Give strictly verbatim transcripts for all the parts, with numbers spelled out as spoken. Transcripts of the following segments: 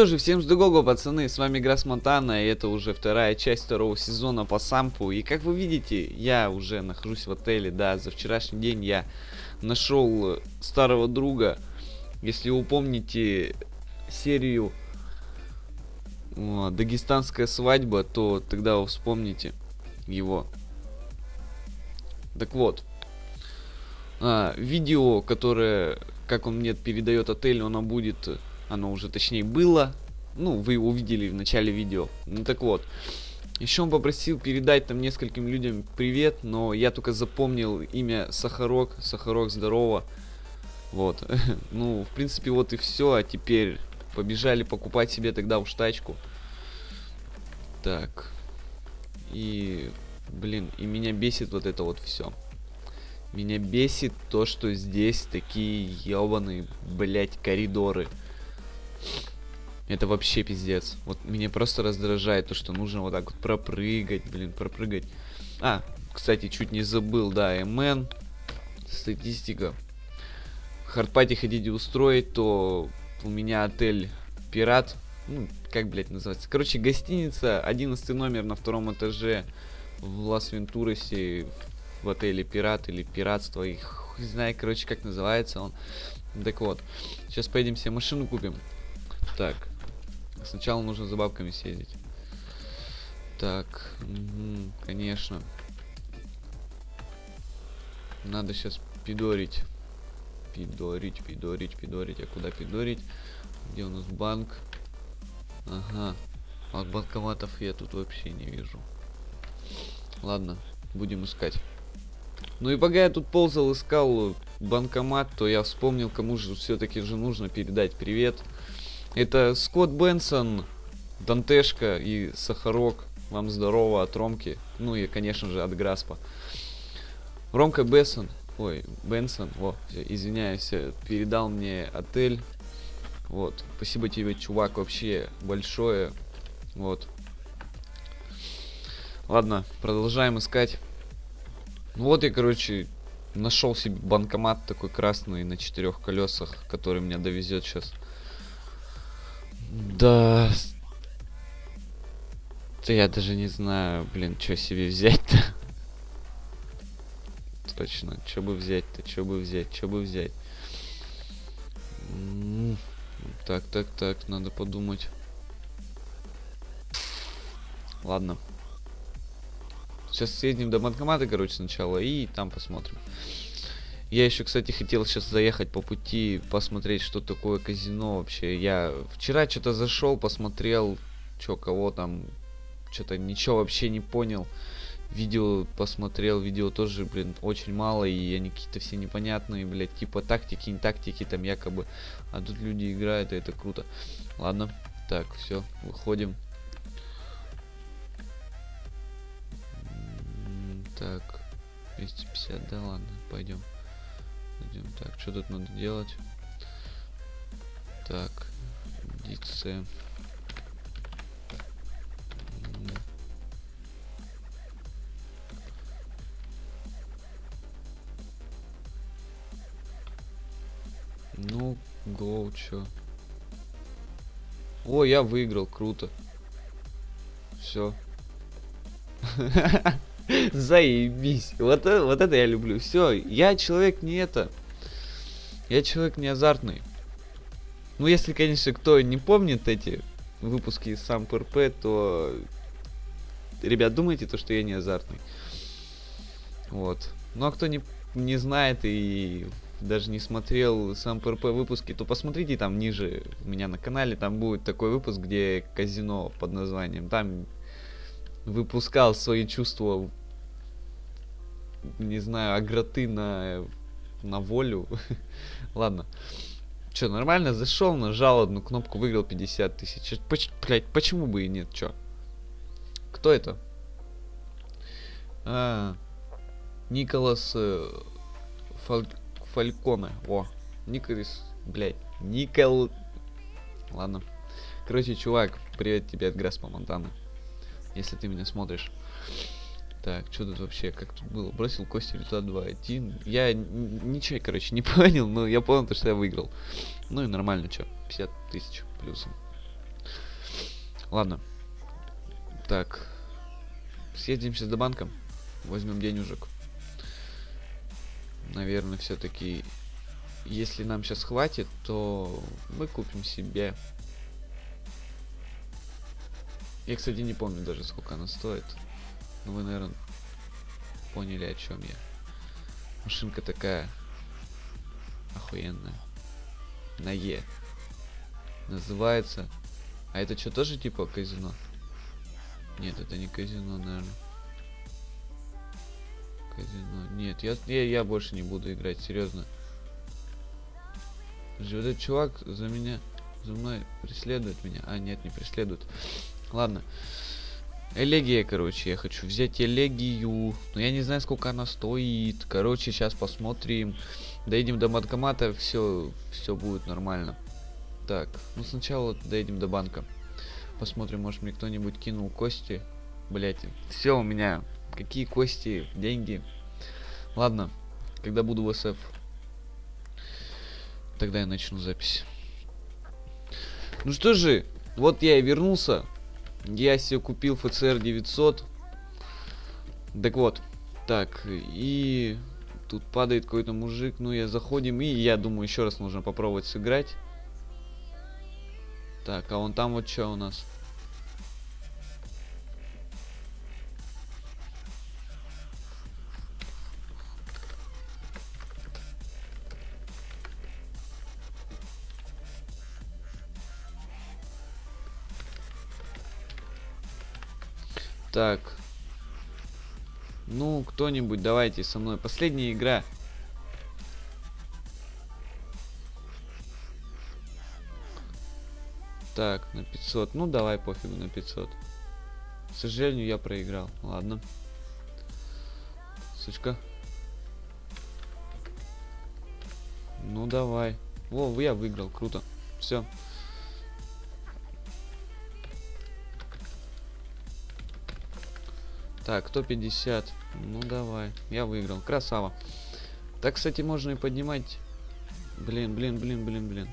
что же, всем ждого, пацаны, с вами Грасс Монтана, и это уже вторая часть второго сезона по сампу. И как вы видите, я уже нахожусь в отеле, да, за вчерашний день я нашел старого друга. Если вы помните серию о, «Дагестанская свадьба», то тогда вы вспомните его. Так вот, а, видео, которое, как он мне передает отель, оно будет... Оно уже, точнее, было. Ну, вы его увидели в начале видео. Ну, так вот. Еще он попросил передать там нескольким людям привет, но я только запомнил имя Сахарок. Сахарок, здорово. Вот. Ну, в принципе, вот и все. А теперь побежали покупать себе тогда уж тачку. Так. И, блин, и меня бесит вот это вот все. Меня бесит то, что здесь такие ебаные, блять, коридоры. Это вообще пиздец. Вот меня просто раздражает то, что нужно вот так вот пропрыгать, блин, пропрыгать. А, кстати, чуть не забыл, да, эм эн, статистика. Хардпати хотите устроить, то у меня отель Пират. Ну, как, блядь, называется? Короче, гостиница, одиннадцатый номер на втором этаже в Лас-Вентурасе, в отеле Пират или Пиратство. И хуй знает, короче, как называется он. Так вот, сейчас поедем себе машину купим. Так, сначала нужно за бабками съездить. Так, угу, конечно. Надо сейчас пидорить. Пидорить, пидорить, пидорить. А куда пидорить? Где у нас банк? Ага. А банкоматов я тут вообще не вижу. Ладно, будем искать. Ну и пока я тут ползал, искал банкомат, то я вспомнил, кому же все-таки же нужно передать привет. Это Скотт Бенсон, Дантешка и Сахарок. Вам здорово от Ромки. Ну и, конечно же, от Граспа. Ромка Бессон, ой, Бенсон, о, извиняюсь, передал мне отель. Вот, спасибо тебе, чувак, вообще большое. Вот. Ладно, продолжаем искать. Ну вот я, короче, нашел себе банкомат такой красный на четырех колесах, который меня довезет сейчас. Да. Да я даже не знаю, блин, что себе взять-то. Точно, что бы взять-то, что бы взять, что бы взять. М-м-м. Так, так, так, надо подумать. Ладно. Сейчас съездим до банкомата, короче, сначала, и там посмотрим. Я еще, кстати, хотел сейчас заехать по пути, посмотреть, что такое казино вообще. Я вчера что-то зашел, посмотрел, что кого там, что-то ничего вообще не понял. Видео посмотрел, видео тоже, блин, очень мало, и они какие-то все непонятные, блядь, типа тактики, не тактики, там якобы. А тут люди играют, и это круто. Ладно, так, все, выходим. Так, двести пятьдесят, да ладно, пойдем. Пойдем. Так, что тут надо делать? Так, дикция. Ну, гоу, чё? О, я выиграл, круто. Все. Заебись. Вот, вот это я люблю. Все, я человек не это. Я человек не азартный. Ну, если, конечно, кто не помнит эти выпуски из самп эр пэ, то, ребят, думайте то, что я не азартный. Вот. Ну, а кто не, не знает и даже не смотрел самп эр пэ выпуски, то посмотрите там ниже у меня на канале. Там будет такой выпуск, где казино под названием. Там выпускал свои чувства, не знаю, агроты на, на волю. Ладно. Че, нормально зашел, нажал одну кнопку, выиграл пятьдесят тысяч. Поч блять, почему бы и нет, чё? Кто это? А, Николас э, Фаль... Фальконе. О, Николас, блять, Никол... Ладно. Короче, чувак, привет тебе от Грасса Монтана. Если ты меня смотришь. Так, что тут вообще, как тут было? Бросил кости, результат два один. Я ничего, короче, не понял, но я понял, что я выиграл. Ну и нормально, что, пятьдесят тысяч плюсом. Ладно. Так. Съездим сейчас до банка. Возьмем денежек. Наверное, все-таки, если нам сейчас хватит, то мы купим себе. Я, кстати, не помню даже, сколько она стоит. Но вы, наверное, поняли, о чем я. Машинка такая охуенная. На Е. Называется. А это что, тоже типа казино? Нет, это не казино, наверное. Казино. Нет, я, я, я больше не буду играть, серьезно. Вот этот чувак за меня, за мной преследует меня. А, нет, не преследует. Ладно. Элегия, короче, я хочу взять элегию. Но я не знаю, сколько она стоит. Короче, сейчас посмотрим. Доедем до банкомата, все, все будет нормально. Так, ну сначала доедем до банка. Посмотрим, может мне кто-нибудь кинул кости. Блять, все у меня. Какие кости, деньги. Ладно, когда буду в эс эф, тогда я начну запись. Ну что же, вот я и вернулся. Я себе купил эф цэ эр девятьсот. Так вот, так, и тут падает какой-то мужик. Ну, я заходим, и я думаю, еще раз нужно попробовать сыграть. Так, а вон там вот что у нас? Так. Ну, кто-нибудь, давайте со мной. Последняя игра. Так, на пятьсот. Ну, давай, пофигу, на пятьсот. К сожалению, я проиграл. Ладно. Сучка. Ну, давай. Во, я выиграл. Круто. Все. Так, сто пятьдесят. Ну, давай. Я выиграл. Красава. Так, кстати, можно и поднимать. Блин, блин, блин, блин, блин.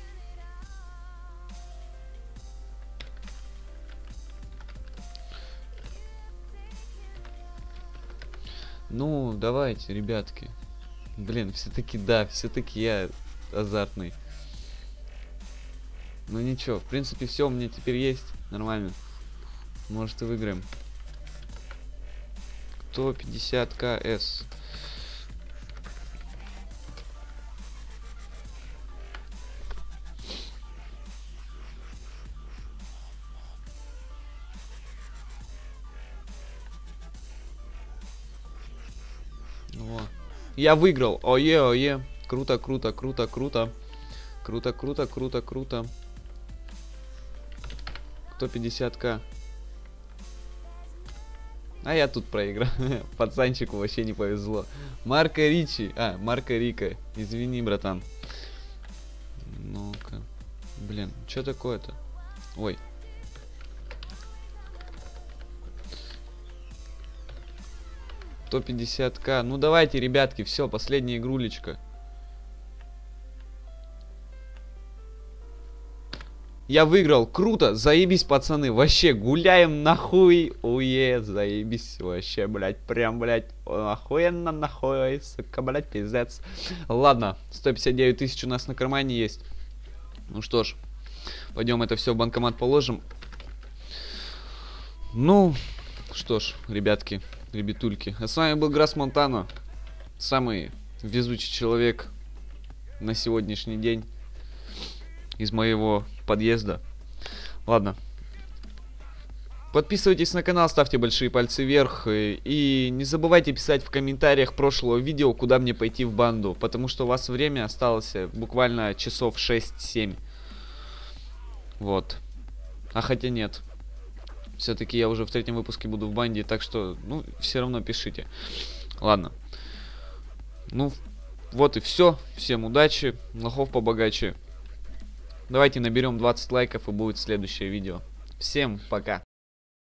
Ну, давайте, ребятки. Блин, все-таки да, все-таки я азартный. Ну ничего, в принципе, все у меня теперь есть. Нормально. Может, и выиграем. сто пятьдесят КС. Во. Я выиграл. Ое, ое. Круто, круто, круто, круто. Круто, круто, круто, круто. сто пятьдесят ка. А я тут проиграл. Пацанчику вообще не повезло. Марко Ричи. А, Марко Рика. Извини, братан. Ну-ка. Блин, что такое-то? Ой. сто пятьдесят ка. Ну давайте, ребятки, все, последняя игрулечка. Я выиграл. Круто. Заебись, пацаны. Вообще, гуляем нахуй. Уе, заебись. Вообще, блядь, прям, блядь, охуенно нахуй. Сука, блядь, пиздец. Ладно, сто пятьдесят девять тысяч у нас на кармане есть. Ну что ж, пойдем это все в банкомат положим. Ну, что ж, ребятки, ребятульки. А с вами был Грасс Монтано. Самый везучий человек на сегодняшний день из моего подъезда. Ладно. Подписывайтесь на канал, ставьте большие пальцы вверх. И, и не забывайте писать в комментариях прошлого видео, куда мне пойти в банду. Потому что у вас время осталось буквально часов шесть-семь. Вот. А хотя нет. Все-таки я уже в третьем выпуске буду в банде. Так что, ну, все равно пишите. Ладно. Ну, вот и все. Всем удачи. Лохов побогаче. Давайте наберем двадцать лайков, и будет следующее видео. Всем пока.